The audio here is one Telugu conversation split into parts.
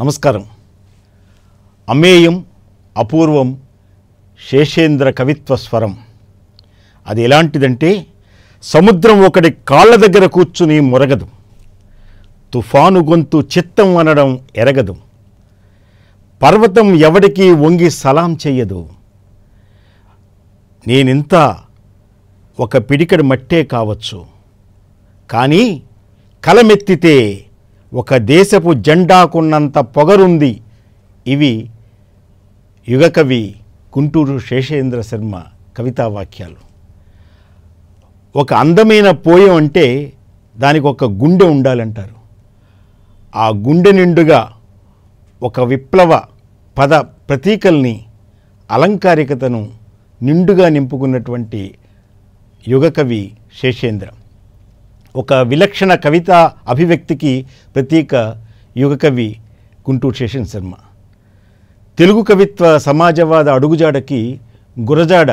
నమస్కారం. అమేయం అపూర్వం శేషేంద్ర కవిత్వ స్వరం. అది ఎలాంటిదంటే సముద్రం ఒకటి కాళ్ళ దగ్గర కూర్చుని మొరగదు, తుఫాను గొంతు చిత్తం అనడం ఎరగదు, పర్వతం ఎవడికి వంగి సలాం చెయ్యదు. నేనింత ఒక పిడికెడు మట్టే కావచ్చు, కానీ కలమెత్తితే ఒక దేశపు జెండాకున్నంత పొగరుంది. ఇవి యుగకవి గుంటూరు శేషేంద్ర శర్మ కవితా వాక్యాలు. ఒక అందమైన పోయం అంటే దానికి ఒక గుండె ఉండాలంటారు. ఆ గుండె నిండుగా ఒక విప్లవ పద ప్రతీకల్ని, అలంకారికతను నిండుగా నింపుకున్నటువంటి యుగకవి శేషేంద్ర. ఒక విలక్షణ కవితా అభివ్యక్తికి ప్రతీక యుగకవి గుంటూరు శేషేంద్ర శర్మ. తెలుగు కవిత్వ సమాజవాద అడుగుజాడకి గురజాడ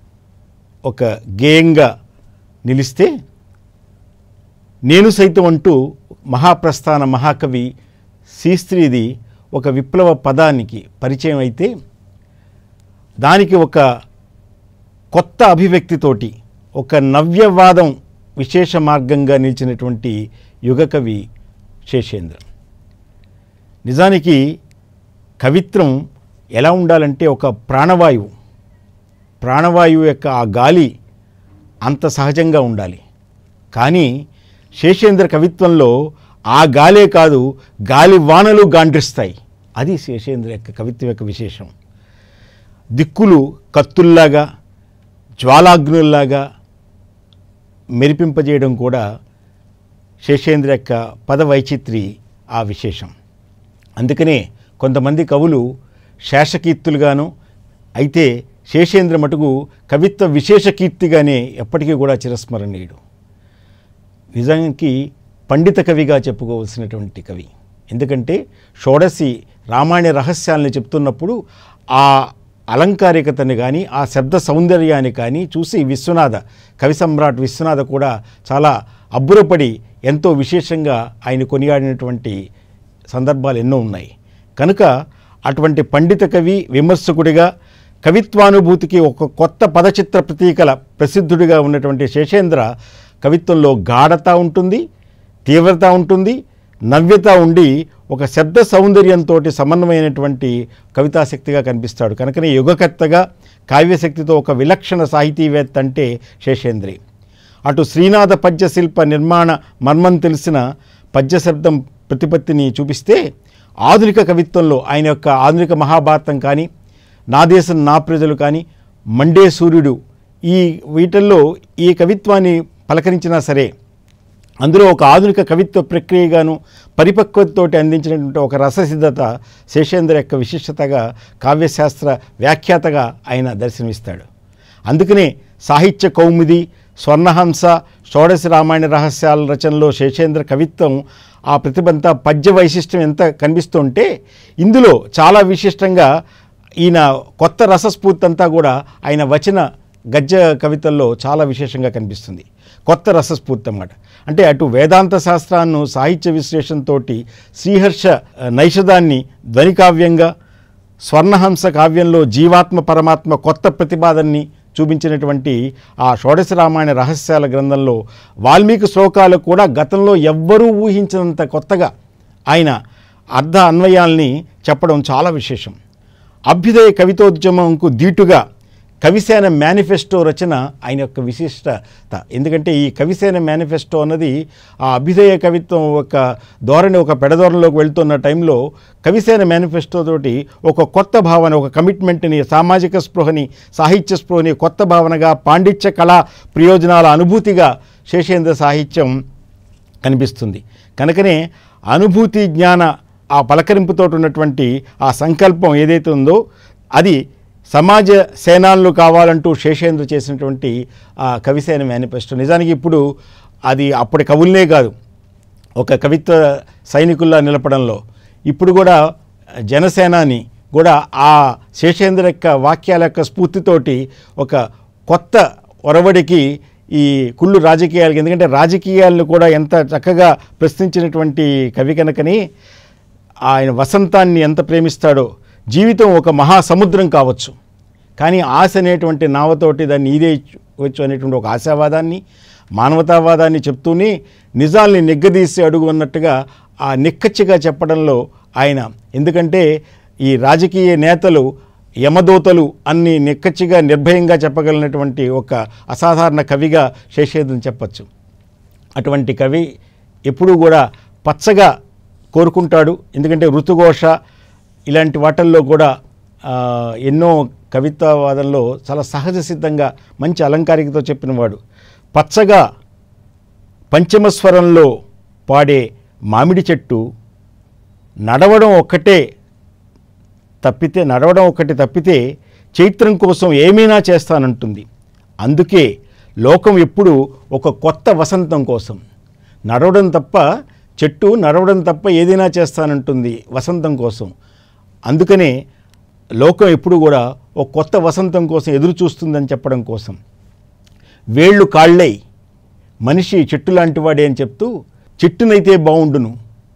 ఒక గేయంగా నిలిస్తే, నేను సైతం అంటూ మహాప్రస్థాన మహాకవి శ్రీశ్రీది ఒక విప్లవ పదానికి పరిచయం అయితే, దానికి ఒక కొత్త అభివ్యక్తితోటి ఒక నవ్యవాదం విశేష మార్గంగా నిలిచినటువంటి యుగకవి శేషేంద్ర. నిజానికి కవిత్వం ఎలా ఉండాలంటే ఒక ప్రాణవాయువు యొక్క ఆ గాలి అంత సహజంగా ఉండాలి. కానీ శేషేంద్ర కవిత్వంలో ఆ గాలే కాదు, గాలి వానలు గాండ్రిస్తాయి. అది శేషేంద్ర యొక్క కవిత్వం యొక్క విశేషం. దిక్కులు కత్తుల్లాగా, జ్వాలాగ్నుల్లాగా మెరిపింపజేయడం కూడా శేషేంద్ర యొక్క పద వైచిత్రి ఆ విశేషం. అందుకనే కొంతమంది కవులు శేషకీర్తులుగాను, అయితే శేషేంద్ర మటుకు కవిత్వ విశేష కీర్తిగానే ఎప్పటికీ కూడా చిరస్మరణీయుడు. నిజానికి పండిత కవిగా చెప్పుకోవాల్సినటువంటి కవి. ఎందుకంటే షోడశి రామాయణ రహస్యాలను చెప్తున్నప్పుడు ఆ అలంకారికతని కానీ, ఆ శబ్ద సౌందర్యాన్ని కానీ చూసి కవి సమ్రాట్ విశ్వనాథ కూడా చాలా అబ్బురపడి ఎంతో విశేషంగా ఆయన కొనియాడినటువంటి సందర్భాలు ఎన్నో ఉన్నాయి. కనుక అటువంటి పండిత కవి, విమర్శకుడిగా, కవిత్వానుభూతికి ఒక కొత్త పదచిత్ర ప్రతీకల ప్రసిద్ధుడిగా ఉన్నటువంటి శేషేంద్ర కవిత్వంలో గాఢత ఉంటుంది, తీవ్రత ఉంటుంది, నవ్యత ఉండి ఒక శబ్ద సౌందర్యంతో సమన్వయమైనటువంటి కవితాశక్తిగా కనిపిస్తాడు. కనుకనే యుగకర్తగా కావ్యశక్తితో ఒక విలక్షణ సాహితీవేత్త అంటే శేషేంద్రే. అటు శ్రీనాథ పద్యశిల్ప నిర్మాణ మర్మం తెలిసిన పద్యశబ్దం ప్రతిపత్తిని చూపిస్తే, ఆధునిక కవిత్వంలో ఆయన యొక్క ఆధునిక మహాభారతం కానీ, నా దేశం నా ప్రజలు కానీ, మండే సూర్యుడు, ఈ వీటిల్లో ఈ కవిత్వాన్ని పలకరించినా సరే అందులో ఒక ఆధునిక కవిత్వ ప్రక్రియగాను పరిపక్వతతోటి అందించినటువంటి ఒక రససిద్ధత శేషేంద్ర యొక్క విశిష్టతగా, కావ్యశాస్త్ర వ్యాఖ్యాతగా ఆయన దర్శనమిస్తాడు. అందుకనే సాహిత్య కౌముది, స్వర్ణహంస, షోడశి రామాయణ రహస్యాల రచనలో శేషేంద్ర కవిత్వం ఆ ప్రతిభంతా పద్య వైశిష్టం ఎంత కనిపిస్తుంటే, ఇందులో చాలా విశిష్టంగా ఈయన కొత్త రసస్ఫూర్తి అంతా కూడా ఆయన వచన గద్య కవితల్లో చాలా విశేషంగా కనిపిస్తుంది. కొత్త రసస్ఫూర్తి అన్నమాట. అంటే అటు వేదాంత శాస్త్రాన్ని సాహిత్య విశ్లేషణతో శ్రీహర్ష నైషధాన్ని ధ్వనికావ్యంగా, స్వర్ణహంస కావ్యంలో జీవాత్మ పరమాత్మ కొత్త ప్రతిపాదనని చూపించినటువంటి ఆ షోడశి రామాయణ రహస్యాల గ్రంథంలో వాల్మీకి శ్లోకాలు కూడా గతంలో ఎవ్వరూ ఊహించినంత కొత్తగా ఆయన అర్ధ అన్వయాల్ని చెప్పడం చాలా విశేషం. అభ్యుదయ కవితోద్యమంకు దీటుగా కవిసేన మేనిఫెస్టో రచన ఆయన యొక్క విశిష్టత. ఎందుకంటే ఈ కవిసేన మేనిఫెస్టో అన్నది ఆ అభ్యుదయ కవిత్వం ఒక ధోరణి, ఒక పెడధోరణిలోకి వెళ్తున్న టైంలో కవిసేన మేనిఫెస్టో తోటి ఒక కొత్త భావన, ఒక కమిట్మెంట్ని, సామాజిక స్పృహని, సాహిత్య స్పృహని కొత్త భావనగా, పాండిత్య కళా ప్రయోజనాల అనుభూతిగా శేషేంద్ర సాహిత్యం కనిపిస్తుంది. కనుకనే అనుభూతి జ్ఞాన ఆ పలకరింపుతో ఉన్నటువంటి ఆ సంకల్పం ఏదైతే ఉందో అది సమాజ సేనాలు కావాలంటూ శేషేంద్ర చేసినటువంటి ఆ కవిసేన మేనిఫెస్టో. నిజానికి ఇప్పుడు అది అప్పటి కవులనే కాదు, ఒక కవిత్వ సైనికుల్లా నిలపడంలో ఇప్పుడు కూడా జనసేనాని కూడా ఆ శేషేంద్ర యొక్క వాక్యాల యొక్క స్ఫూర్తితోటి ఒక కొత్త ఒరవడికి ఈ కుళ్ళు రాజకీయాలకి, ఎందుకంటే రాజకీయాలను కూడా ఎంత చక్కగా ప్రశ్నించినటువంటి కవి కనుకని ఆయన వసంతాన్ని ఎంత ప్రేమిస్తాడో, జీవితం ఒక మహాసముద్రం కావచ్చు, కానీ ఆశ అనేటువంటి నావతోటి దాన్ని ఈదేయచ్చు అనేటువంటి ఒక ఆశావాదాన్ని, మానవతావాదాన్ని చెప్తూనే నిజాల్ని నిగ్గదీసి అడుగు అన్నట్టుగా ఆ నిక్కచ్చిగా చెప్పడంలో ఆయన, ఎందుకంటే ఈ రాజకీయ నేతలు యమదూతలు అన్ని నిక్కచ్చిగా నిర్భయంగా చెప్పగలిగినటువంటి ఒక అసాధారణ కవిగా శేషేంద్రని చెప్పచ్చు. అటువంటి కవి ఎప్పుడూ కూడా పచ్చగా కోరుకుంటాడు. ఎందుకంటే ఋతుఘోష ఇలాంటి వాటల్లో కూడా ఎన్నో కవితావాదంలో చాలా సహజ సిద్ధంగా మంచి అలంకారికతో చెప్పినవాడు. పచ్చగా పంచమస్వరంలో పాడే మామిడి చెట్టు నడవడం ఒక్కటి తప్పితే చైత్రం కోసం ఏమైనా చేస్తానంటుంది. అందుకే లోకం ఎప్పుడు ఒక కొత్త వసంతం కోసం చెట్టు నడవడం తప్ప ఏదైనా చేస్తానంటుంది వసంతం కోసం. అందుకనే లోకం ఎప్పుడు కూడా ఒక కొత్త వసంతం కోసం ఎదురు చూస్తుందని చెప్పడం కోసం. వేళ్ళు కాళ్ళై మనిషి చెట్టు లాంటివాడే అని చెప్తూ, చెట్టునైతే బావుండును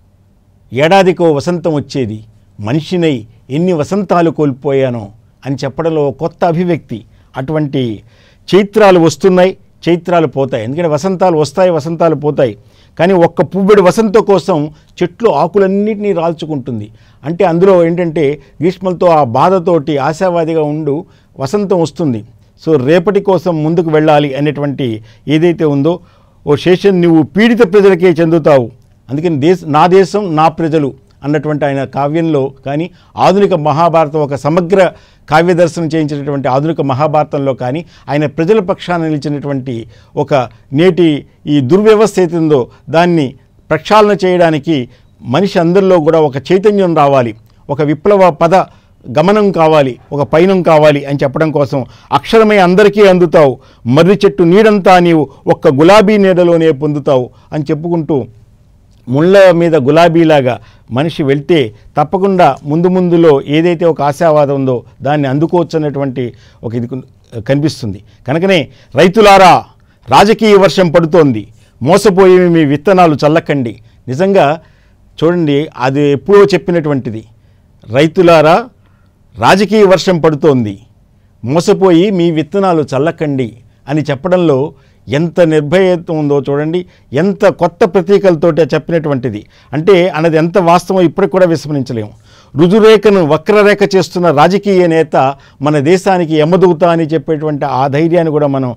ఏడాదికో వసంతం వచ్చేది, మనిషినై ఎన్ని వసంతాలు కోల్పోయానో అని చెప్పడంలో కొత్త అభివ్యక్తి. అటువంటి చైత్రాలు వస్తున్నాయి, చైత్రాలు పోతాయి. ఎందుకంటే వసంతాలు వస్తాయి, వసంతాలు పోతాయి. కానీ ఒక్క పువ్వుడి వసంతం కోసం చెట్లు ఆకులన్నింటినీ రాల్చుకుంటుంది. అంటే అందులో ఏంటంటే గ్రీష్మలతో ఆ బాధతోటి ఆశావాదిగా ఉండు వసంతం వస్తుంది. సో రేపటి కోసం ముందుకు వెళ్ళాలి అనేటువంటి ఏదైతే ఉందో, ఓ శేషన్ నువ్వు పీడిత ప్రజలకే చెందుతావు, అందుకని నా దేశం నా ప్రజలు అన్నటువంటి ఆయన కావ్యంలో కానీ, ఆధునిక మహాభారతం ఒక సమగ్ర కావ్యదర్శనం చేయించినటువంటి ఆధునిక మహాభారతంలో కానీ, ఆయన ప్రజల పక్షాన నిలిచినటువంటి ఒక నేటి ఈ దుర్వ్యవస్థ ఏతుందో దాన్ని ప్రక్షాళన చేయడానికి మనిషి అందరిలో కూడా ఒక చైతన్యం రావాలి, ఒక విప్లవ పద గమనం కావాలి, ఒక పయనం కావాలి అని చెప్పడం కోసం అక్షరమై అందరికీ అందుతావు, మర్రి చెట్టు నీడంతా నీవు ఒక్క గులాబీ నీడలోనే పొందుతావు అని చెప్పుకుంటూ, ముళ్ళ మీద గులాబీలాగా మనిషి వెళ్తే తప్పకుండా ముందులో ఏదైతే ఒక ఆశావాదం ఉందో దాన్ని అందుకోవచ్చు అన్నటువంటి ఒక ఇది కనిపిస్తుంది. కనుకనే రైతులారా రాజకీయ వర్షం పడుతోంది, మోసపోయి మీ విత్తనాలు చల్లకండి. నిజంగా చూడండి, అది ఎప్పుడో చెప్పినటువంటిది. రైతులారా రాజకీయ వర్షం పడుతోంది, మోసపోయి మీ విత్తనాలు చల్లకండి అని చెప్పడంలో ఎంత నిర్భయత ఉందో చూడండి, ఎంత కొత్త ప్రతీకలతోటి చెప్పినటువంటిది. అంటే అన్నది ఎంత వాస్తవం ఇప్పటికి కూడా విస్మరించలేము. రుజురేఖను వక్రరేఖ చేస్తున్న రాజకీయ నేత మన దేశానికి యమదూత అని చెప్పేటువంటి ఆ ధైర్యాన్ని కూడా మనం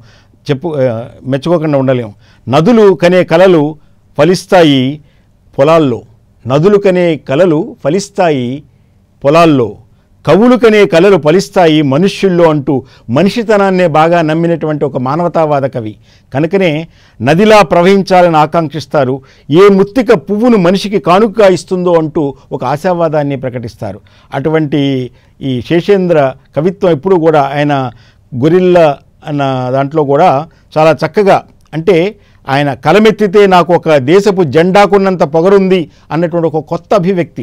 మెచ్చుకోకుండా ఉండలేము. నదులు కనే కలలు ఫలిస్తాయి పొలాల్లో, నదులు కనే కలలు ఫలిస్తాయి పొలాల్లో, కవులు కనే కలలు ఫలిస్తాయి మనుష్యుల్లో అంటూ మనిషితనాన్నే బాగా నమ్మినటువంటి ఒక మానవతావాద కవి. కనుకనే నదిలా ప్రవహించాలని ఆకాంక్షిస్తారు, ఏ ముత్తిక పువ్వును మనిషికి కానుకగా ఇస్తుందో అంటూ ఒక ఆశావాదాన్ని ప్రకటిస్తారు. అటువంటి ఈ శేషేంద్ర కవిత్వం ఎప్పుడూ కూడా ఆయన గొరిల్లా అన్న దాంట్లో కూడా చాలా చక్కగా, అంటే ఆయన కలమెత్తితే నాకు ఒక దేశపు జెండాకున్నంత పొగరుంది అన్నటువంటి ఒక కొత్త అభివ్యక్తి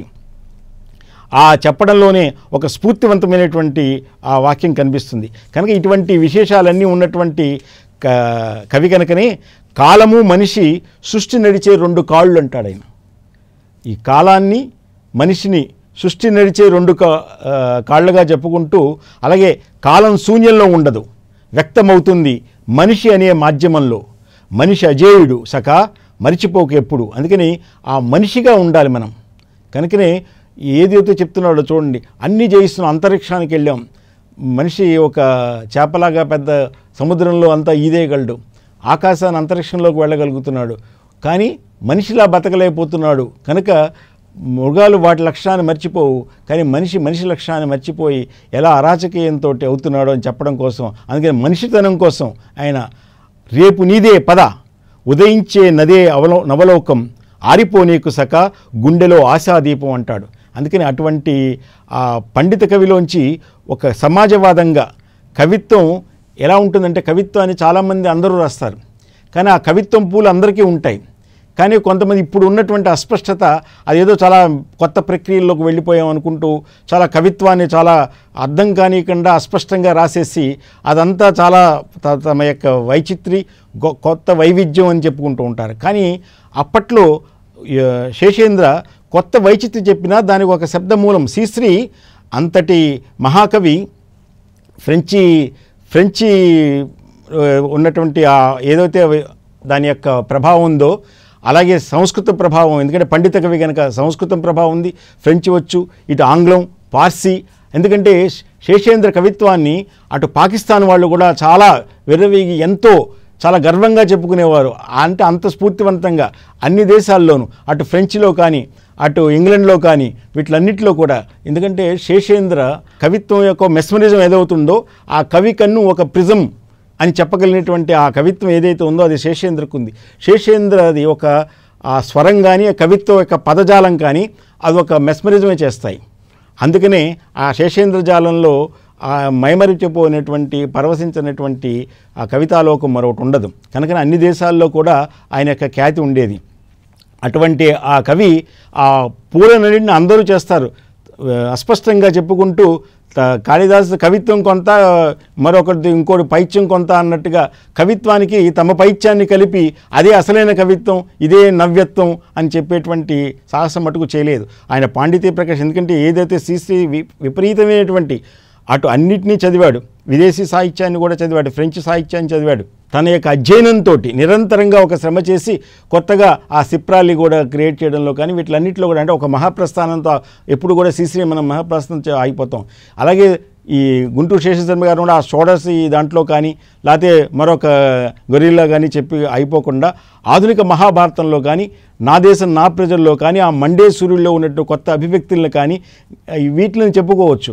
ఆ చెప్పడంలోనే ఒక స్ఫూర్తివంతమైనటువంటి ఆ వాక్యం కనిపిస్తుంది. కనుక ఇటువంటి విశేషాలన్నీ ఉన్నటువంటి కవి కనుకనే కాలము మనిషి సృష్టి నడిచే రెండు కాళ్ళు అంటాడు ఆయన. ఈ కాలాన్ని మనిషిని సృష్టి నడిచే రెండు కాళ్ళుగా చెప్పుకుంటూ, అలాగే కాలం శూన్యంలో ఉండదు, వ్యక్తమవుతుంది మనిషి అనే మాధ్యమంలో. మనిషి అజేయుడు సఖా మరిచిపోక ఎప్పుడు, అందుకని ఆ మనిషిగా ఉండాలి మనం. కనుకనే ఏదైతే చెప్తున్నాడో చూడండి, అన్నీ జయిస్తున్నాం, అంతరిక్షానికి వెళ్ళాం, మనిషి ఒక చేపలాగా పెద్ద సముద్రంలో అంతా ఈదేయగలడు, ఆకాశాన్ని అంతరిక్షంలోకి వెళ్ళగలుగుతున్నాడు, కానీ మనిషిలా బతకలేకపోతున్నాడు. కనుక మృగాలు వాటి లక్ష్యాన్ని మర్చిపోవు, కానీ మనిషి లక్ష్యాన్ని మర్చిపోయి ఎలా అరాచకీయంతో అవుతున్నాడో అని చెప్పడం కోసం, అందుకని మనిషితనం కోసం ఆయన రేపు నీదే పద ఉదయించే నదే నవలోకం ఆరిపోనీకు సక గుండెలో ఆశాదీపం అంటాడు. అందుకని అటువంటి ఆ పండిత కవిలోంచి ఒక సమాజవాదంగా కవిత్వం ఎలా ఉంటుందంటే, కవిత్వాన్ని చాలామంది అందరూ రాస్తారు, కానీ ఆ కవిత్వం పూలు అందరికీ ఉంటాయి. కానీ కొంతమంది ఇప్పుడు ఉన్నటువంటి అస్పష్టత, అదేదో చాలా కొత్త ప్రక్రియల్లోకి వెళ్ళిపోయాం అనుకుంటూ చాలా కవిత్వాన్ని చాలా అర్థం కానికుండా అస్పష్టంగా రాసేసి అదంతా చాలా తమ యొక్క వైచిత్రి కొత్త వైవిధ్యం అని చెప్పుకుంటూ ఉంటారు. కానీ అప్పట్లో శేషేంద్ర కొత్త వైచిత్యం చెప్పినా దానికి ఒక శబ్దమూలం. శ్రీశ్రీ అంతటి మహాకవి, ఫ్రెంచి ఉన్నటువంటి ఏదైతే దాని యొక్క ప్రభావం ఉందో, అలాగే సంస్కృత ప్రభావం, ఎందుకంటే పండిత కవి కనుక సంస్కృతం ప్రభావం ఉంది, ఫ్రెంచ్ వచ్చు, ఇటు ఆంగ్లం, పార్సీ. ఎందుకంటే శేషేంద్ర కవిత్వాన్ని అటు పాకిస్తాన్ వాళ్ళు కూడా చాలా విర్రవీగి చాలా గర్వంగా చెప్పుకునేవారు. అంటే అంత స్ఫూర్తివంతంగా అన్ని దేశాల్లోనూ, అటు ఫ్రెంచ్లో కానీ అటు ఇంగ్లాండ్లో కానీ వీటిలన్నిటిలో కూడా. ఎందుకంటే శేషేంద్ర కవిత్వం యొక్క మెస్మరిజం ఏదవుతుందో ఆ కవి కన్ను ఒక ప్రిజం అని చెప్పగలిగినటువంటి ఆ కవిత్వం ఏదైతే ఉందో అది శేషేంద్రకు ఉంది. శేషేంద్రది ఒక ఆ స్వరం కానీ, ఆ కవిత్వం యొక్క పదజాలం కానీ అది ఒక మెస్మరిజమే చేస్తాయి. అందుకనే ఆ శేషేంద్ర జాలంలో మైమరిచిపోయినటువంటి, పరవశించినటువంటి ఆ కవితాలోకం మరొకటి ఉండదు. కనుక అన్ని దేశాల్లో కూడా ఆయన యొక్క ఖ్యాతి ఉండేది. అటువంటి ఆ కవి ఆ పూలనడిని అందరూ చేస్తారు. అస్పష్టంగా చెప్పుకుంటూ కాళిదాసు కవిత్వం కొంత, మరొకటి ఇంకోటి పైత్యం కొంత అన్నట్టుగా కవిత్వానికి తమ పైత్యాన్ని కలిపి అదే అసలైన కవిత్వం, ఇదే నవ్యత్వం అని చెప్పేటువంటి సాహసం మటుకు చేయలేదు ఆయన పాండిత్య ప్రకాశం. ఎందుకంటే ఏదైతే శ్రీశ్రీ విపరీతమైనటువంటి అటు అన్నిటినీ చదివాడు, విదేశీ సాహిత్యాన్ని కూడా చదివాడు, ఫ్రెంచ్ సాహిత్యాన్ని చదివాడు. తన యొక్క అధ్యయనంతో నిరంతరంగా ఒక శ్రమ చేసి కొత్తగా ఆ సిప్రాల్ని కూడా క్రియేట్ చేయడంలో కానీ వీటిలన్నింటిలో కూడా, అంటే ఒక మహాప్రస్థానంతో ఎప్పుడు కూడా శ్రీశ్రీ మనం మహాప్రస్థానం అయిపోతాం. అలాగే ఈ గుంటూరు శేషశర్మ గారు కూడా ఆ షోడసి దాంట్లో కానీ లేకపోతే మరొక గొరిల్లా కానీ చెప్పి అయిపోకుండా ఆధునిక మహాభారతంలో కానీ, నా దేశం నా ప్రజల్లో కానీ, ఆ మండే సూర్యుల్లో ఉన్నట్టు కొత్త అభివ్యక్తులను కానీ వీటిని చెప్పుకోవచ్చు.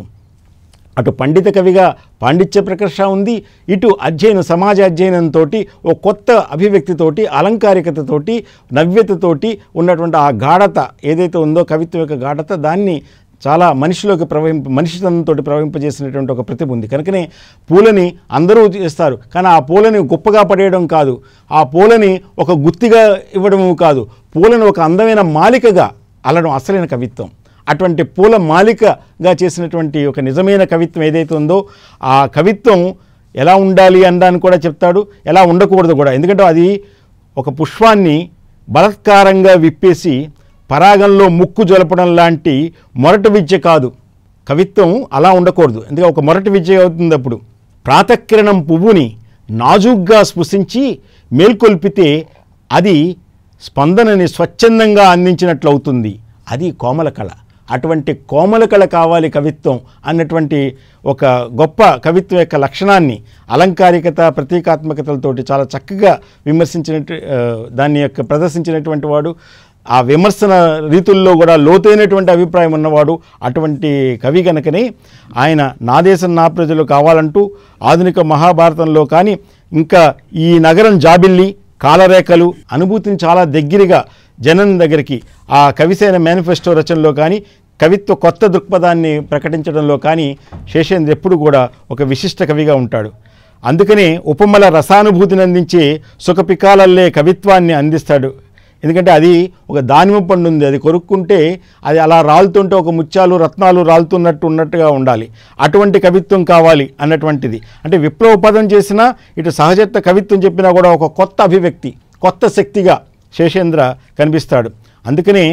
అటు పండిత కవిగా పాండిత్య ప్రకర్ష ఉంది, ఇటు అధ్యయనం, సమాజ అధ్యయనంతో ఓ కొత్త అభివ్యక్తితోటి, అలంకారికతతోటి, నవ్యతతోటి ఉన్నటువంటి ఆ గాఢత ఏదైతే ఉందో కవిత్వం యొక్క గాఢత, దాన్ని చాలా మనిషిలోకి మనిషితనంతో ప్రవహింపజేసినటువంటి ఒక ప్రతిభ ఉంది. కనుకనే పూలని అందరూ చేస్తారు, కానీ ఆ పూలని గొప్పగా పడేయడం కాదు, ఆ పూలని ఒక గుత్తిగా ఇవ్వడము కాదు, పూలను ఒక అందమైన మాలికగా అల్లడం అసలైన కవిత్వం. అటువంటి పూల మాలికగా చేసినటువంటి ఒక నిజమైన కవిత్వం ఏదైతే ఉందో ఆ కవిత్వం ఎలా ఉండాలి అనడానికి కూడా చెప్తాడు, ఎలా ఉండకూడదు కూడా. ఎందుకంటే అది ఒక పుష్పాన్ని బలత్కారంగా విప్పేసి పరాగంలో ముక్కు జొలపడం లాంటి మొరటి విద్య కాదు. కవిత్వం అలా ఉండకూడదు. ఎందుకంటే ఒక మొరటి విద్య అవుతుంది. అప్పుడు ప్రాతకిరణం పువ్వుని నాజూగ్గా స్పృశించి మేల్కొల్పితే అది స్పందనని స్వచ్ఛందంగా అందించినట్లు అవుతుంది. అది కోమల కళ. అటువంటి కోమల కళ కావాలి కవిత్వం అన్నటువంటి ఒక గొప్ప కవిత్వం యొక్క లక్షణాన్ని అలంకారికత, ప్రతీకాత్మకతలతోటి చాలా చక్కగా విమర్శించినట్టు దాన్ని యొక్క ప్రదర్శించినటువంటి వాడు, ఆ విమర్శన రీతుల్లో కూడా లోతైనటువంటి అభిప్రాయం ఉన్నవాడు అటువంటి కవి కనుకనే ఆయన నా దేశం నా ప్రజలు కావాలంటూ ఆధునిక మహాభారతంలో కానీ, ఇంకా ఈ నగరం జాబిల్లి, కాలరేఖలు అనుభూతిని చాలా దగ్గరగా జనం దగ్గరికి ఆ కవిసేన మేనిఫెస్టో రచనలో కానీ, కవిత్వ కొత్త దృక్పథాన్ని ప్రకటించడంలో కానీ శేషేంద్ర ఎప్పుడు కూడా ఒక విశిష్ట కవిగా ఉంటాడు. అందుకనే ఉపమల రసానుభూతిని అందించే సుఖపికాలల్లే కవిత్వాన్ని అందిస్తాడు. ఎందుకంటే అది ఒక దానిమ్మ పండు ఉంది, అది కొరుక్కుంటే అది అలా రాలుతుంటే ఒక ముత్యాలు రత్నాలు రాలుతున్నట్టుగా ఉండాలి. అటువంటి కవిత్వం కావాలి అన్నటువంటిది. అంటే విప్లవ పదం చేసినా, ఇటు సహజత్వ కవిత్వం చెప్పినా కూడా ఒక కొత్త అభివ్యక్తి, కొత్త శక్తిగా శేషేంద్ర కనిపిస్తాడు. అందుకనే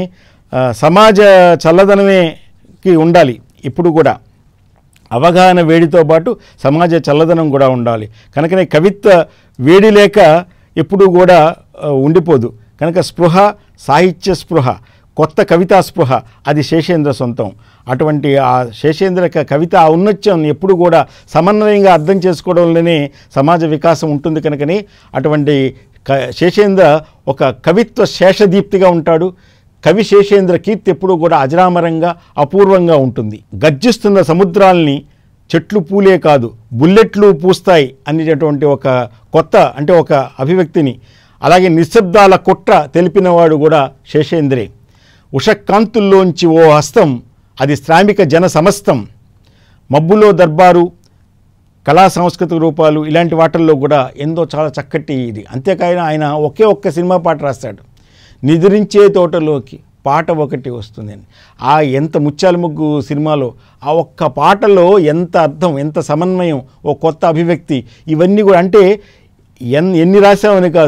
సమాజ చల్లదనమేకి ఉండాలి. ఇప్పుడు కూడా అవగాహన వేడితో పాటు సమాజ చల్లదనం కూడా ఉండాలి. కనుకనే కవిత్వ వేడి లేక ఎప్పుడూ కూడా ఉండిపోదు. కనుక స్పృహ, సాహిత్య స్పృహ, కొత్త కవితా స్పృహ అది శేషేంద్ర సొంతం. అటువంటి ఆ శేషేంద్ర కవిత ఔన్నత్యం ఎప్పుడు కూడా సమన్వయంగా అర్థం చేసుకోవడంలోనే సమాజ వికాసం ఉంటుంది. కనుకనే అటువంటి శేషేంద్ర ఒక కవిత్వ శేషదీప్తిగా ఉంటాడు. కవి శేషేంద్ర కీర్తి ఎప్పుడూ కూడా అజరామరంగా, అపూర్వంగా ఉంటుంది. గర్జిస్తున్న సముద్రాల్ని చెట్లు పూలే కాదు బుల్లెట్లు పూస్తాయి అనేటటువంటి ఒక కొత్త, అంటే ఒక అభివ్యక్తిని, అలాగే నిశ్శబ్దాల కుట్ర తెలిపినవాడు కూడా శేషేంద్రే. ఉషకాంతుల్లోంచి ఓ హస్తం, అది శ్రామిక జన సమస్తం. మబ్బులో దర్బారు, కళా సాంస్కృతిక రూపాలు, ఇలాంటి వాటిల్లో కూడా ఎంతో చాలా చక్కటి ఇది. అంతేకాని ఆయన ఒకే ఒక్క సినిమా పాట రాస్తాడు, నిద్రించే తోటలోకి పాట ఒకటి వస్తుందని. ఆ ఎంత ముత్యాల ముగ్గు సినిమాలో ఆ ఒక్క పాటలో ఎంత అర్థం, ఎంత సమన్వయం, ఓ కొత్త అభివ్యక్తి, ఇవన్నీ కూడా అంటే ఎన్ని రాసామని కాదు,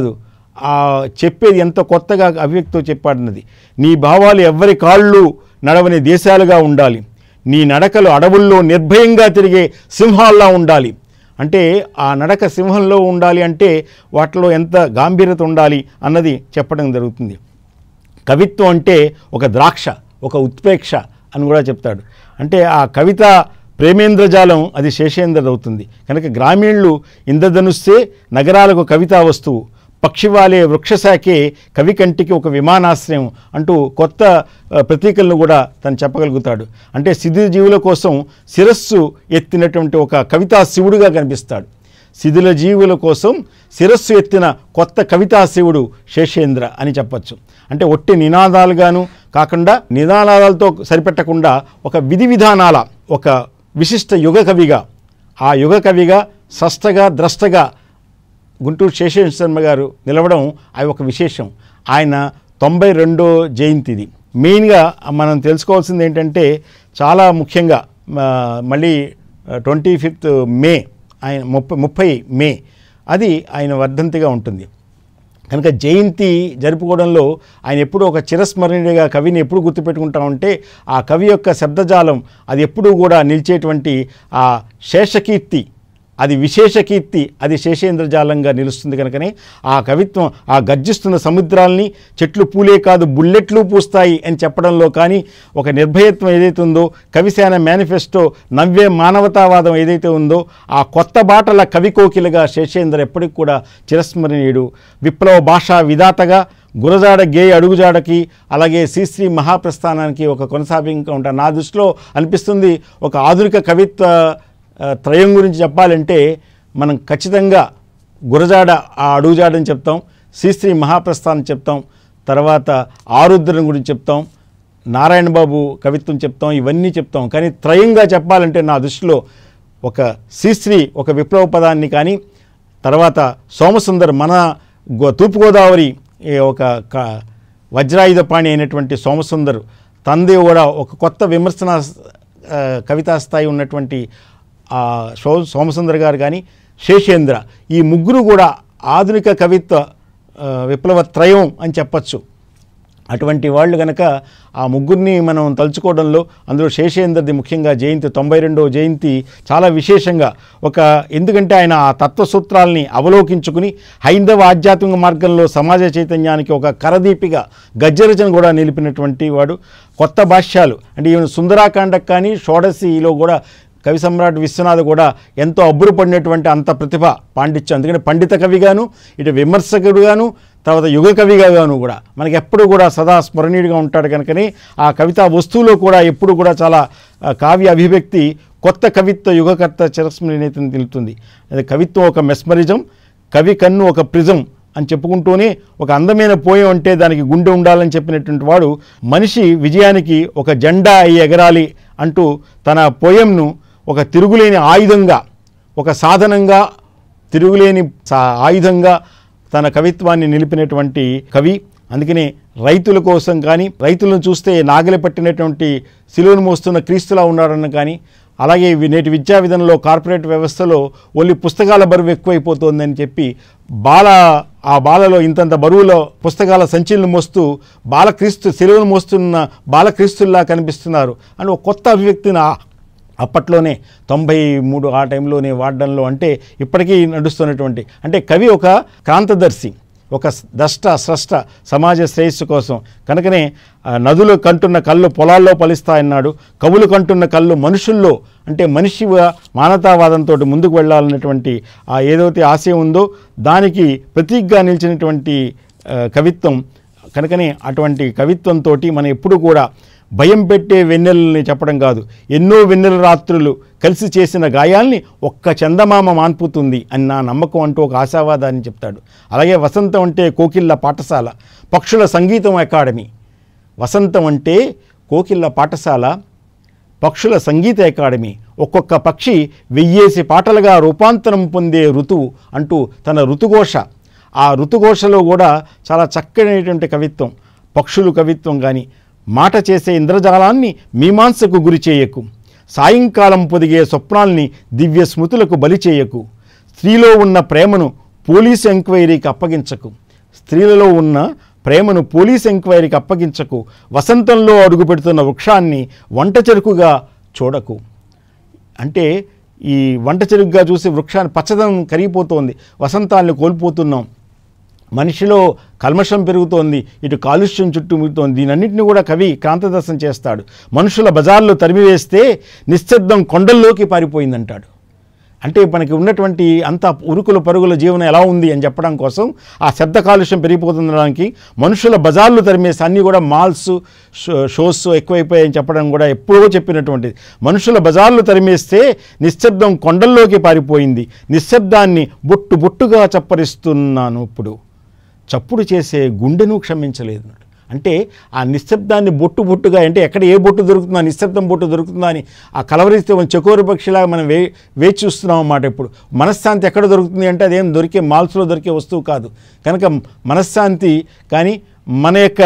చెప్పేది ఎంత కొత్తగా అభివ్యక్తితో చెప్పాడన్నది. నీ భావాలు ఎవ్వరి కాళ్ళు నడవని దేశాలుగా ఉండాలి, నీ నడకలు అడవుల్లో నిర్భయంగా తిరిగే సింహాల్లా ఉండాలి. అంటే ఆ నడక సింహంలో ఉండాలి అంటే వాటిలో ఎంత గాంభీర్యత ఉండాలి అన్నది చెప్పడం జరుగుతుంది. కవిత్వం అంటే ఒక ద్రాక్ష, ఒక ఉత్ప్రేక్ష అని కూడా చెప్తాడు. అంటే ఆ కవిత ప్రేమేంద్రజాలం అది శేషేంద్రది అవుతుంది. కనుక గ్రామీణులు ఇంద్రధనుస్సే నగరాలకు కవితా వస్తువు, పక్షివాలే వృక్షశాఖే కవి కంటికి ఒక విమానాశ్రయం అంటూ కొత్త ప్రతీకలను కూడా తను చెప్పగలుగుతాడు. అంటే శిథిల జీవుల కోసం శిరస్సు ఎత్తినటువంటి ఒక కవితా శివుడుగా కనిపిస్తాడు. శిథిల జీవుల కోసం శిరస్సు ఎత్తిన కొత్త కవితా శివుడు శేషేంద్ర అని చెప్పచ్చు. అంటే ఒట్టి నినాదాలుగాను కాకుండా నినాదాలతో సరిపెట్టకుండా ఒక విధి విధానాల ఒక విశిష్ట యుగ కవిగా, ఆ యుగ కవిగా స్రష్టగా ద్రష్టగా గుంటూరు శేషేంద్ర శర్మ గారు నిలవడం అది ఒక విశేషం. ఆయన 92వ జయంతిది. మెయిన్గా మనం తెలుసుకోవాల్సింది ఏంటంటే చాలా ముఖ్యంగా మళ్ళీ 25th మే ఆయన 30 మే అది ఆయన వర్ధంతిగా ఉంటుంది. కనుక జయంతి జరుపుకోవడంలో ఆయన ఎప్పుడూ ఒక చిరస్మరణీయుడిగా కవిని ఎప్పుడు గుర్తుపెట్టుకుంటామంటే ఆ కవి యొక్క శబ్దజాలం అది ఎప్పుడూ కూడా నిలిచేటువంటి ఆ శేషకీర్తి, అది విశేష కీర్తి, అది శేషేంద్రజాలంగా నిలుస్తుంది. కనుకనే ఆ కవిత్వం ఆ గర్జిస్తున్న సముద్రాల్ని చెట్లు పూలే కాదు బుల్లెట్లు పూస్తాయి అని చెప్పడంలో కానీ, ఒక నిర్భయత్వం ఏదైతే ఉందో, కవిసేన మేనిఫెస్టో నవ్వే మానవతావాదం ఏదైతే ఉందో, ఆ కొత్త బాటల కవికోకిలుగా శేషేంద్ర ఎప్పటికి కూడా చిరస్మరణీయుడు. విప్లవ భాషా విధాతగా గురజాడ గేయ అడుగుజాడకి అలాగే శ్రీశ్రీ మహాప్రస్థానానికి ఒక కొనసాగింపుగా ఉంటారు. నా దృష్టిలో అనిపిస్తుంది ఒక ఆధునిక కవిత్వ త్రయం గురించి చెప్పాలంటే మనం ఖచ్చితంగా గురజాడ ఆ అడుగుజాడని చెప్తాం, శ్రీశ్రీ మహాప్రస్థానం చెప్తాం, తర్వాత ఆరుద్రని గురించి చెప్తాం, నారాయణబాబు కవిత్వం చెప్తాం, ఇవన్నీ చెప్తాం. కానీ త్రయంగా చెప్పాలంటే నా దృష్టిలో ఒక శ్రీశ్రీ ఒక విప్లవ పదాన్ని కానీ, తర్వాత సోమసుందర్ మన తూర్పుగోదావరి ఒక వజ్రాయుధపాణి అయినటువంటి సోమసుందర్ తందే కూడా ఒక కొత్త విమర్శన కవితా స్థాయి ఉన్నటువంటి సోమసుందర్ గారు కానీ, శేషేంద్ర, ఈ ముగ్గురు కూడా ఆధునిక కవిత్వ విప్లవ త్రయం అని చెప్పచ్చు. అటువంటి వాళ్ళు కనుక ఆ ముగ్గురిని మనం తలుచుకోవడంలో అందులో శేషేంద్రది ముఖ్యంగా జయంతి 92వ జయంతి చాలా విశేషంగా ఎందుకంటే ఆయన ఆ తత్వసూత్రాలని అవలోకించుకుని హైందవ ఆధ్యాత్మిక మార్గంలో సమాజ చైతన్యానికి ఒక కరదీపిగా గద్యరచన కూడా నిలిపినటువంటి వాడు. కొత్త భాష్యాలు అంటే ఈవెన్ సుందరాకాండకు కానీ షోడశిలో కూడా కవి సమ్రాట్ విశ్వనాథ్ కూడా ఎంతో అబ్బురపడినటువంటి అంత ప్రతిభ పాండిత్యం. అందుకని పండిత కవిగాను, ఇటు విమర్శకుడుగాను, తర్వాత యుగ కవిగాను కూడా మనకి ఎప్పుడు కూడా సదా స్మరణీయుడిగా ఉంటాడు. కనుకని ఆ కవితా వస్తువులో కూడా ఎప్పుడు కూడా చాలా కావ్య అభివ్యక్తి కొత్త కవిత్వ యుగకర్త చిరస్మరణీయతను తెలుపుతుంది. అది కవిత్వం ఒక మెస్మరిజం, కవి కన్ను ఒక ప్రిజం అని చెప్పుకుంటూనే ఒక అందమైన పోయం అంటే దానికి గుండె ఉండాలని చెప్పినటువంటి వాడు మనిషి విజయానికి ఒక జెండా అయి ఎగరాలి అంటూ తన పోయంను ఒక తిరుగులేని ఆయుధంగా, ఒక సాధనంగా, తిరుగులేని ఆయుధంగా తన కవిత్వాన్ని నిలిపినటువంటి కవి. అందుకనే రైతుల కోసం కానీ, రైతులను చూస్తే నాగలి పట్టినటువంటి శిలువను మోస్తున్న క్రీస్తులా ఉన్నాడన్న కానీ, అలాగే నేటి విద్యా విధానంలో కార్పొరేట్ వ్యవస్థలో ఓన్లీ పుస్తకాల బరువు ఎక్కువైపోతుందని చెప్పి ఆ బాలలో ఇంతంత బరువులో పుస్తకాల సంచులను మోస్తూ బాలక్రీస్తు శిలువను మోస్తున్న బాలక్రీస్తుల్లా కనిపిస్తున్నారు అని ఒక కొత్త అభివ్యక్తిని అప్పట్లోనే 93 ఆ టైంలోనే వాడడంలో అంటే ఇప్పటికీ నడుస్తున్నటువంటి అంటే కవి ఒక క్రాంతదర్శి, ఒక స్రష్ట సమాజ శ్రేయస్సు కోసం. కనుకనే నదులు కంటున్న కళ్ళు పొలాల్లో ఫలిస్తాయన్నాడు, కవులు కంటున్న కళ్ళు మనుషుల్లో అంటే మనిషిగా మానవతావాదంతో ముందుకు వెళ్ళాలన్నటువంటి ఆ ఏదైతే ఆశయం ఉందో దానికి ప్రతీకగా నిలిచినటువంటి కవిత్వం. కనుకనే అటువంటి కవిత్వంతో మనం ఎప్పుడు కూడా భయం పెట్టే వెన్నెలని చెప్పడం కాదు, ఎన్నో వెన్నెల రాత్రులు కలిసి చేసిన గాయాల్ని ఒక్క చందమామ మాన్పుతుంది అని నా నమ్మకం అంటూ ఒక ఆశావాదాన్ని చెప్తాడు. అలాగే వసంతం అంటే కోకిళ్ళ పాఠశాల, పక్షుల సంగీతం అకాడమీ. వసంతం అంటే కోకిళ్ళ పాఠశాల, పక్షుల సంగీత అకాడమీ. ఒక్కొక్క పక్షి 1000 పాటలుగా రూపాంతరం పొందే ఋతువు అంటూ తన ఋతుఘోష, ఆ ఋతుఘోషలో కూడా చాలా చక్కనైనటువంటి కవిత్వం. పక్షులు కవిత్వం కానీ, మాట చేసే ఇంద్రజాలాన్ని మీమాంసకు గురి చేయకు, సాయంకాలం పొదిగే స్వప్నాల్ని దివ్య స్మృతులకు బలి చేయకు, స్త్రీలో ఉన్న ప్రేమను పోలీసు ఎంక్వైరీకి అప్పగించకు, స్త్రీలలో ఉన్న ప్రేమను పోలీస్ ఎంక్వైరీకి అప్పగించకు, వసంతంలో అడుగుపెడుతున్న వృక్షాన్ని వంట చెరుకుగా చూడకు. అంటే ఈ వంట చెరుకుగా చూసి వృక్షాన్ని పచ్చదనం కరిగిపోతోంది, వసంతాన్ని కోల్పోతున్నాం, మనిషిలో కల్మషం పెరుగుతోంది, ఇటు కాలుష్యం చుట్టుముడుతోంది. దీనన్నింటినీ కూడా కవి క్రాంతదర్శనం చేస్తాడు. మనుషుల బజార్లో తరిమివేస్తే నిశ్శబ్దం కొండల్లోకి పారిపోయిందంటాడు. అంటే మనకి ఉన్నటువంటి అంత ఉరుకుల పరుగుల జీవనం ఎలా ఉంది అని చెప్పడం కోసం, ఆ శబ్ద కాలుష్యం పెరిగిపోతుండడానికి మనుషుల బజార్లు తరిమేసి అన్నీ కూడా మాల్స్ షోస్ ఎక్కువైపోయాయని చెప్పడం కూడా ఎప్పుడో చెప్పినటువంటిది. మనుషుల బజార్లు తరిమేస్తే నిశ్శబ్దం కొండల్లోకి పారిపోయింది, నిశ్శబ్దాన్ని బొట్టు బొట్టుగా చప్పరిస్తున్నాను, ఇప్పుడు చప్పుడు చేసే గుండెను క్షమించలేదు. అంటే ఆ నిశ్శబ్దాన్ని బొట్టు బొట్టుగా, అంటే ఎక్కడ ఏ బొట్టు దొరుకుతుందా, నిశ్శబ్దం బొట్టు దొరుకుతుందా అని ఆ కలవరిస్తే చకోర పక్షిలాగా మనం వేచి చూస్తున్నాం అన్నమాట. ఇప్పుడు మనశ్శాంతి ఎక్కడ దొరుకుతుంది అంటే అదేం దొరికే మాల్స్లో దొరికే వస్తువు కాదు. కనుక మనశ్శాంతి కానీ మన యొక్క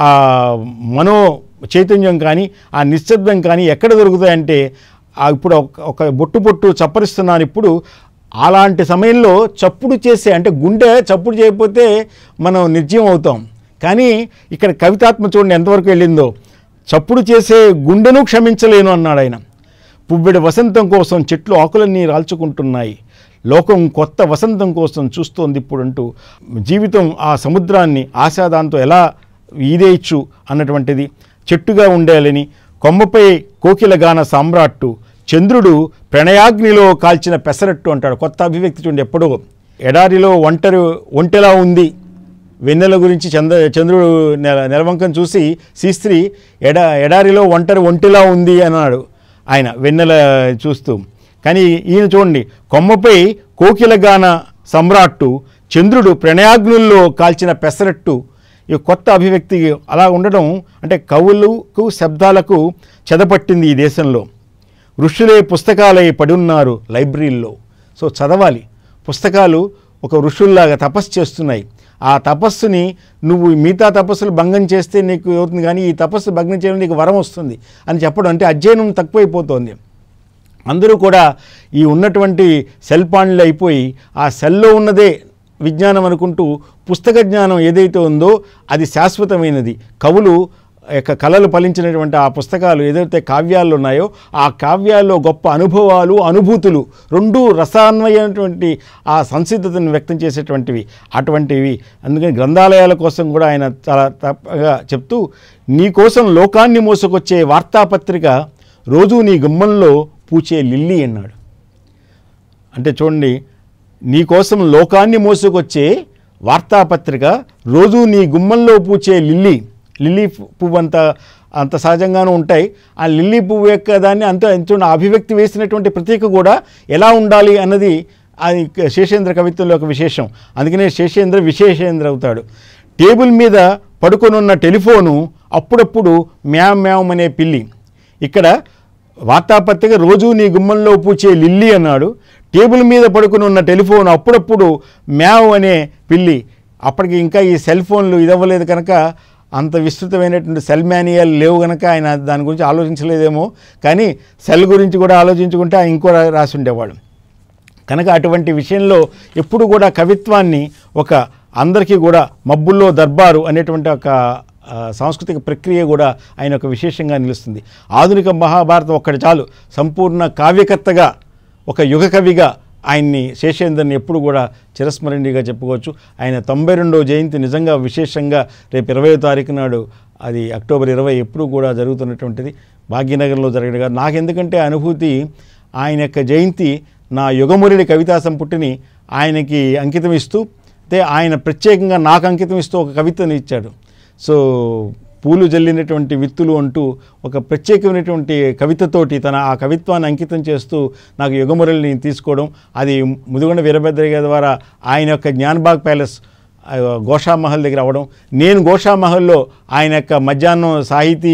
మనో చైతన్యం కానీ ఆ నిశ్శబ్దం కానీ ఎక్కడ దొరుకుతాయంటే ఇప్పుడు ఒక బొట్టు బొట్టు చప్పరిస్తున్నాను ఇప్పుడు. అలాంటి సమయంలో చప్పుడు చేసే, అంటే గుండె చప్పుడు చేయకపోతే మనం నిర్జీవం అవుతాం. కానీ ఇక్కడ కవితాత్మ చూడండి ఎంతవరకు వెళ్ళిందో. చప్పుడు చేసే గుండెను క్షమించలేను అన్నాడు ఆయన. పువ్వెడు వసంతం కోసం చెట్లు ఆకులన్నీ రాల్చుకుంటున్నాయి, లోకం కొత్త వసంతం కోసం చూస్తోంది ఇప్పుడు అంటూ జీవితం ఆ సముద్రాన్ని ఆశాదాంతో ఎలా ఈదేయచ్చు అన్నటువంటిది. చెట్టుగా ఉండాలని కొమ్మపై కోకిలగాన సామ్రాట్టు, చంద్రుడు ప్రణయాగ్నిలో కాల్చిన పెసరట్టు అంటాడు. కొత్త అభివ్యక్తి చూడండి. ఎప్పుడో ఎడారిలో ఒంటెలా ఉంది, వెన్నెల గురించి చంద్రుడు నెలవంకం చూసి శ్రీశ్రీ ఎడారిలో ఒంటెలా ఉంది అన్నాడు ఆయన వెన్నెల చూస్తూ. కానీ ఈయన చూడండి, కొమ్మపై కోకిలగాన సమ్రాట్టు, చంద్రుడు ప్రణయాగ్నుల్లో కాల్చిన పెసరట్టు. ఈ కొత్త అభివ్యక్తి అలా ఉండడం అంటే కవులకు శబ్దాలకు చెదపట్టింది ఈ దేశంలో. ఋషులే పుస్తకాలై పడున్నారు లైబ్రరీల్లో. సో చదవాలి, పుస్తకాలు ఒక ఋషుల్లాగా తపస్సు చేస్తున్నాయి. ఆ తపస్సుని నువ్వు మిగతా తపస్సులు భంగం చేస్తే నీకు అవుతుంది, కానీ ఈ తపస్సు భంగం చేయడం నీకు వరం వస్తుంది అని చెప్పడం. అంటే అధ్యయనం తక్కువైపోతుంది. అందరూ కూడా ఈ ఉన్నటువంటి సెల్ పాండ్లు అయిపోయి ఆ సెల్లో ఉన్నదే విజ్ఞానం అనుకుంటూ పుస్తక జ్ఞానం ఏదైతే ఉందో అది శాశ్వతమైనది. కవులు యొక్క కళలు ఫలించినటువంటి ఆ పుస్తకాలు ఏదైతే కావ్యాలు ఉన్నాయో ఆ కావ్యాల్లో గొప్ప అనుభవాలు అనుభూతులు రెండూ రసాన్వయమైనటువంటి ఆ సంసిద్ధతను వ్యక్తం చేసేటువంటివి అటువంటివి. అందుకని గ్రంథాలయాల కోసం కూడా ఆయన చాలా తప్పగా చెప్తూ, నీ కోసం లోకాన్ని మోసుకొచ్చే వార్తాపత్రిక రోజు నీ గుమ్మంలో పూచే లిల్లీ అన్నాడు. అంటే చూడండి, నీ కోసం లోకాన్ని మోసుకొచ్చే వార్తాపత్రిక రోజు నీ గుమ్మంలో పూచే లిల్లీ. లిల్లీ పువ్వు అంత సహజంగానూ ఉంటాయి. ఆ లిల్లీ పువ్వు యొక్క దాన్ని ఎంతో అభివ్యక్తి వేసినటువంటి ప్రతీక కూడా ఎలా ఉండాలి అన్నది అది శేషేంద్ర కవిత్వంలో ఒక విశేషం. అందుకనే శేషేంద్ర విశేషేంద్ర అవుతాడు. టేబుల్ మీద పడుకొనున్న టెలిఫోను అప్పుడప్పుడు మ్యావ్ మ్యావ్ అనే పిల్లి. ఇక్కడ వార్తాపత్రిక రోజు నీ గుమ్మంలో పూచే లిల్లీ అన్నాడు. టేబుల్ మీద పడుకునున్న టెలిఫోన్ అప్పుడప్పుడు మ్యావ్ అనే పిల్లి. అప్పటికి ఇంకా ఈ సెల్ ఫోన్లు ఇదవ్వలేదు కనుక, అంత విస్తృతమైనటువంటి సెల్ మాన్యువల్ లేవు కనుక ఆయన దాని గురించి ఆలోచించలేదేమో. కానీ సెల్ గురించి కూడా ఆలోచించుకుంటే ఆయన ఇంకో రాసి ఉండేవాడు. కనుక అటువంటి విషయంలో ఎప్పుడు కూడా కవిత్వాన్ని ఒక అందరికీ కూడా మబ్బుల్లో దర్బారు అనేటువంటి ఒక సాంస్కృతిక ప్రక్రియ కూడా ఆయన ఒక విశేషంగా నిలుస్తుంది. ఆధునిక మహాభారతం ఒక్కటి చాలు సంపూర్ణ కావ్యకర్తగా ఒక యుగ కవిగా ఆయన్ని శేషేంద్రని ఎప్పుడు కూడా చిరస్మరణీయంగా చెప్పుకోవచ్చు. ఆయన 92వ జయంతి నిజంగా విశేషంగా రేపు 20వ తారీఖు నాడు, అది అక్టోబర్ 20 ఎప్పుడు కూడా జరుగుతున్నటువంటిది, భాగ్యనగరంలో జరగడం. నాకెందుకంటే అనుభూతి, ఆయన యొక్క జయంతి నా యుగమురుడి కవితా సంపుటిని ఆయనకి అంకితం ఇస్తూ, అంటే ఆయన ప్రత్యేకంగా నాకు అంకితం ఇస్తూ ఒక కవితను ఇచ్చాడు. సో పూలు జల్లినటువంటి విత్తులు అంటూ ఒక ప్రత్యేకమైనటువంటి కవితతోటి ఆ కవిత్వాన్ని అంకితం చేస్తూ నాకు యుగమురళిని తీసుకోవడం, అది ముదిగొండ వీరభద్రయ్య ద్వారా ఆయన యొక్క జ్ఞాన్బాగ్ ప్యాలెస్ గోషామహల్ దగ్గర అవ్వడం, నేను గోషామహల్లో ఆయన యొక్క మధ్యాహ్నం సాహితీ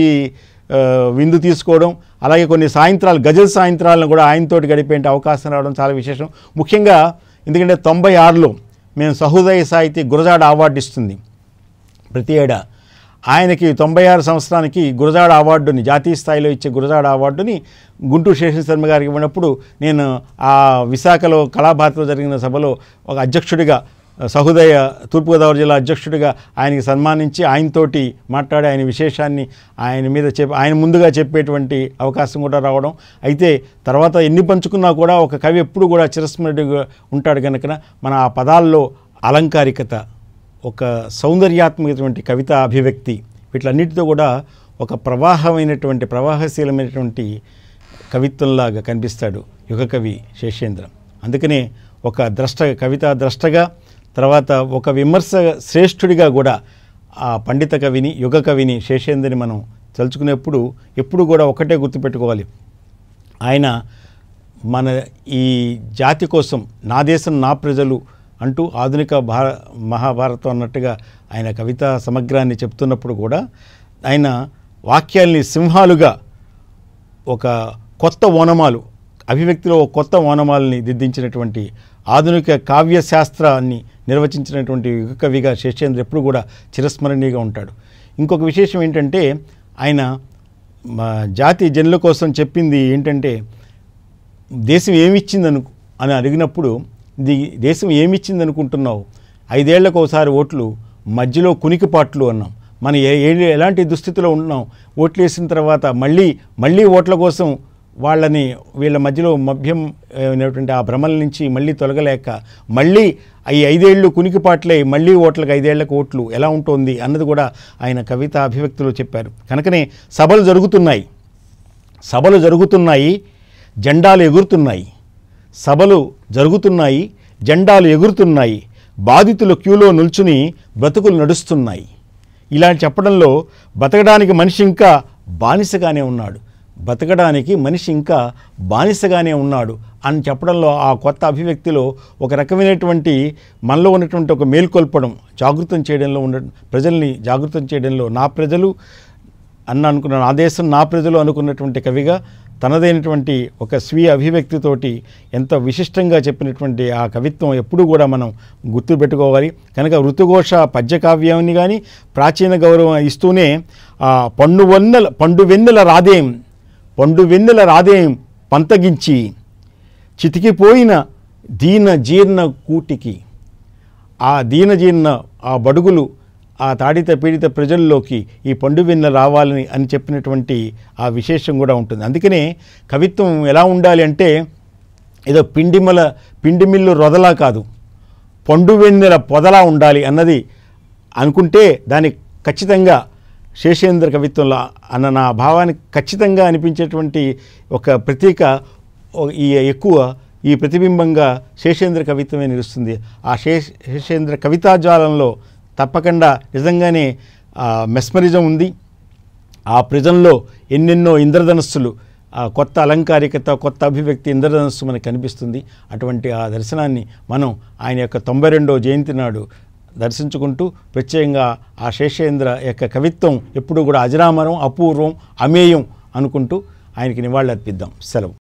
విందు తీసుకోవడం, అలాగే కొన్ని సాయంత్రాలు గజల్ సాయంత్రాలను కూడా ఆయనతోటి గడిపే అవకాశం రావడం చాలా విశేషం. ముఖ్యంగా ఎందుకంటే 96లో మేము సహృదయ సాహితీ గురజాడ అవార్డు ఇస్తుంది ప్రతి ఏడా. ఆయనకి 96 సంవత్సరానికి గురజాడ అవార్డుని, జాతీయ స్థాయిలో ఇచ్చే గురజాడ అవార్డుని గుంటూరు శేషేంద్ర శర్మ గారికి ఇవ్వనప్పుడు నేను ఆ విశాఖలో కళాభారతిలో జరిగిన సభలో ఒక అధ్యక్షుడిగా సహృదయ తూర్పుగోదావరి జిల్లా అధ్యక్షుడిగా ఆయనకి సన్మానించి ఆయనతోటి మాట్లాడి ఆయన విశేషాన్ని ఆయన మీద ఆయన ముందుగా చెప్పేటువంటి అవకాశం కూడా రావడం. అయితే తర్వాత ఎన్ని పంచుకున్నా కూడా ఒక కవి ఎప్పుడు కూడా చిరస్మరణీయంగా ఉంటాడు కనుక మన ఆ పదాల్లో అలంకారికత, ఒక సౌందర్యాత్మకమైనటువంటి కవితా అభివ్యక్తి, వీటిలన్నిటితో కూడా ఒక ప్రవాహశీలమైనటువంటి కవిత్వంలాగా కనిపిస్తాడు యుగ కవి శేషేంద్ర. అందుకనే ఒక కవితా ద్రష్టగా, తర్వాత ఒక విమర్శ శ్రేష్ఠుడిగా కూడా ఆ పండిత కవిని, యుగ కవిని శేషేంద్రని మనం తలుచుకునేప్పుడు ఎప్పుడు కూడా ఒకటే గుర్తుపెట్టుకోవాలి. ఆయన మన ఈ జాతి కోసం నా దేశం నా ప్రజలు అంటూ ఆధునిక మహాభారతం అన్నట్టుగా ఆయన కవితా సమగ్రాన్ని చెప్తున్నప్పుడు కూడా ఆయన వాక్యాల్ని సింహాలుగా ఒక కొత్త ఓనమాలు, అభివ్యక్తిలో కొత్త ఓనమాలని దిద్దించినటువంటి ఆధునిక కావ్యశాస్త్రాన్ని నిర్వచించినటువంటి యుగ కవిగా శేషేంద్ర ఎప్పుడు కూడా చిరస్మరణీయంగా ఉంటాడు. ఇంకొక విశేషం ఏంటంటే ఆయన జాతి జనుల కోసం చెప్పింది ఏంటంటే, దేశం అని అడిగినప్పుడు దేశం ఏమిచ్చింది అనుకుంటున్నావు, 5 ఏళ్లకు ఒకసారి ఓట్లు, మధ్యలో కునికిపాట్లు అన్నాం. మనం ఎలాంటి దుస్థితిలో ఉన్నాం, ఓట్లు వేసిన తర్వాత మళ్ళీ ఓట్ల కోసం వీళ్ళ మధ్యలో మభ్యం అయినటువంటి ఆ భ్రమల నుంచి మళ్ళీ తొలగలేక మళ్ళీ ఈ 5 ఏళ్ళు కునికిపాట్లే మళ్ళీ ఓట్లకు 5 ఏళ్లకు ఓట్లు ఎలా ఉంటుంది అన్నది కూడా ఆయన కవితా అభివ్యక్తిలో చెప్పారు. కనుకనే సభలు జరుగుతున్నాయి, జెండాలు ఎగురుతున్నాయి, బాధితులు క్యూలో నిల్చుని బ్రతుకులు నడుస్తున్నాయి. ఇలా చెప్పడంలో బతకడానికి మనిషి ఇంకా బానిసగానే ఉన్నాడు అని చెప్పడంలో ఆ కొత్త అభివ్యక్తిలో ఒక రకమైనటువంటి మనలో ఉన్నటువంటి ఒక మేల్కొల్పడం, జాగృతం చేయడంలో ప్రజల్ని జాగృతం చేయడంలో నా దేశం నా ప్రజలు అనుకున్నటువంటి కవిగా తనదైనటువంటి ఒక స్వీయ అభివ్యక్తితోటి ఎంత విశిష్టంగా చెప్పినటువంటి ఆ కవిత్వం ఎప్పుడూ కూడా మనం గుర్తుపెట్టుకోవాలి. కనుక ఋతుఘోష పద్యకావ్యాన్ని కానీ ప్రాచీన గౌరవం ఇస్తూనే పండు వెన్నెల రాదేం పంతగించి చితికిపోయిన దీన కూటికి, ఆ బడుగులు ఆ తాడిత పీడిత ప్రజల్లోకి ఈ పండు వెన్నెల రావాలని అని చెప్పినటువంటి ఆ విశేషం కూడా ఉంటుంది. అందుకనే కవిత్వం ఎలా ఉండాలి అంటే ఏదో పిండి మిల్లు రొదలా కాదు, పండు వెన్నెల పొదలా ఉండాలి అన్నది అనుకుంటే దానికి ఖచ్చితంగా శేషేంద్ర కవిత్వంలో అన్న నా భావానికి ఖచ్చితంగా అనిపించేటువంటి ఒక ప్రతీక ఈ ప్రతిబింబంగా శేషేంద్ర కవిత్వమే నిలుస్తుంది. ఆ శేషేంద్ర కవితాజాలంలో తప్పకుండా నిజంగానే మెస్మరిజం ఉంది. ఆ ప్రజల్లో ఎన్నెన్నో ఇంద్రధనస్సులు, కొత్త అలంకారికత, కొత్త అభివ్యక్తి ఇంద్రధనస్సు మనకు కనిపిస్తుంది. అటువంటి ఆ దర్శనాన్ని మనం ఆయన యొక్క 92వ జయంతి నాడు దర్శించుకుంటూ ప్రత్యేకంగా ఆ శేషేంద్ర యొక్క కవిత్వం ఎప్పుడూ కూడా అజరామరం, అపూర్వం, అమేయం అనుకుంటూ ఆయనకి నివాళులు అర్పిద్దాం. సెలవు.